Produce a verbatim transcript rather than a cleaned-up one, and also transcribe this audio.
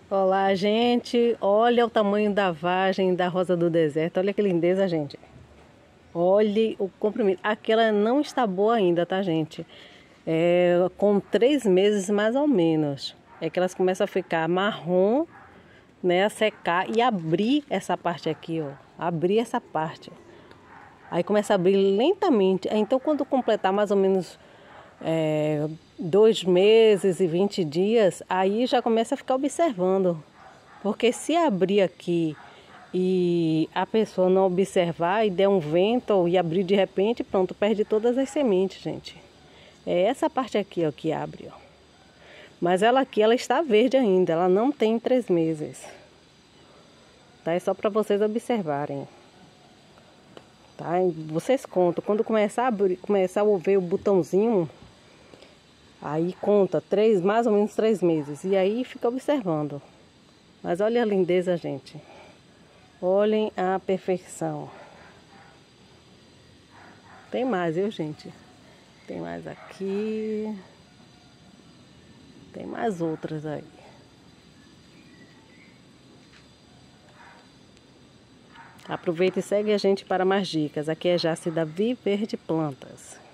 Olá, gente. Olha o tamanho da vagem da rosa do deserto. Olha que lindeza, gente. Olhe o comprimento. Aquela não está boa ainda, tá, gente? É, com três meses mais ou menos. É que elas começam a ficar marrom, né? A secar e abrir essa parte aqui, ó. Abrir essa parte. Aí começa a abrir lentamente. Então, quando completar mais ou menos é, dois meses e vinte dias, aí já começa a ficar observando. Porque se abrir aqui e a pessoa não observar e der um vento e abrir de repente, pronto, perde todas as sementes, gente. É essa parte aqui, ó, que abre, ó. Mas ela aqui, ela está verde ainda, ela não tem três meses. Tá? É só para vocês observarem. Tá? Vocês contam, quando começar a abrir, começar a ver o botãozinho, aí conta três, mais ou menos três meses. E aí fica observando. Mas olha a lindeza, gente. Olhem a perfeição. Tem mais, viu, gente? Tem mais aqui. Tem mais outras aí. Aproveita e segue a gente para mais dicas. Aqui é Jaci da Viverde Plantas.